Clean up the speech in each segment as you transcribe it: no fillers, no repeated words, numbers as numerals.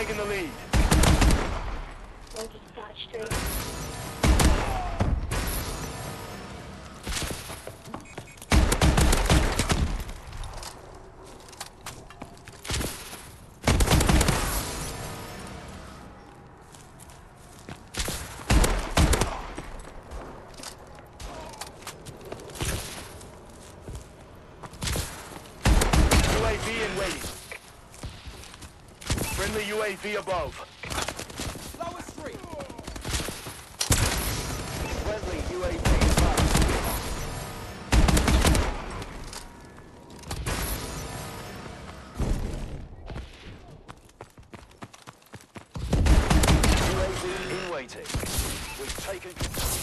taking the lead. UAV in waiting. Friendly UAV above. Lowest three. Friendly UAV above. UAV in waiting. We've taken control.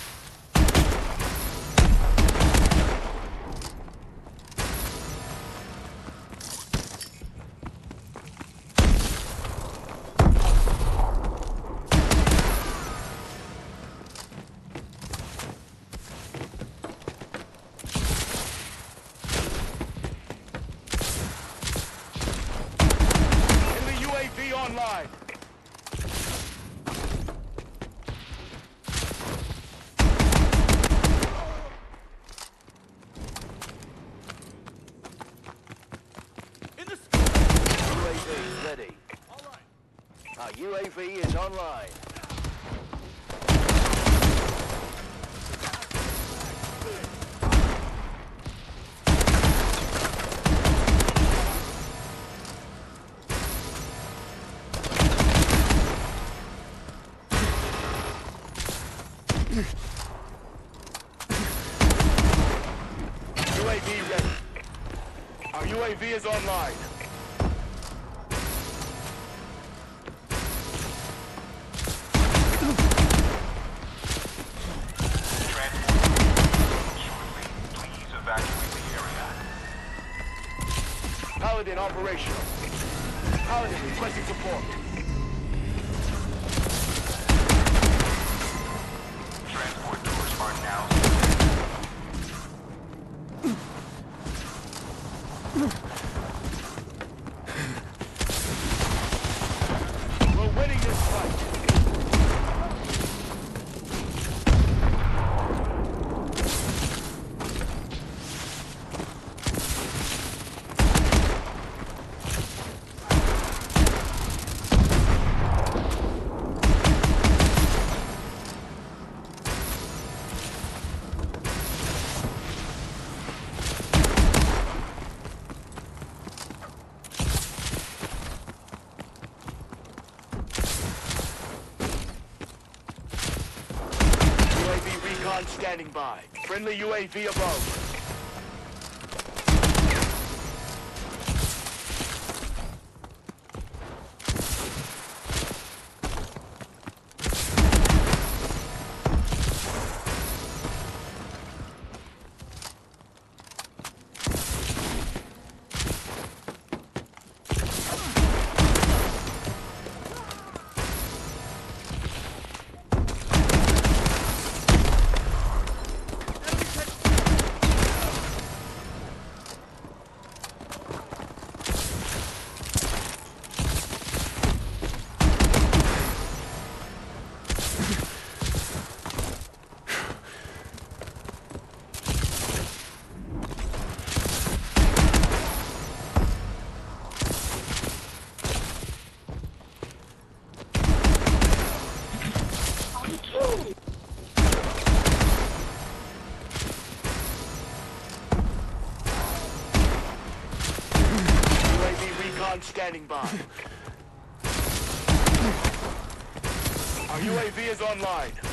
UAV online. In the sky. UAV ready. All right. Our UAV is online. UAV ready. Our UAV is online. Please evacuate the area. Paladin operational. Paladin requesting support. Transport doors are now. We're winning this fight. UAV recon standing by. Friendly UAV above. Standing by. Our UAV is online.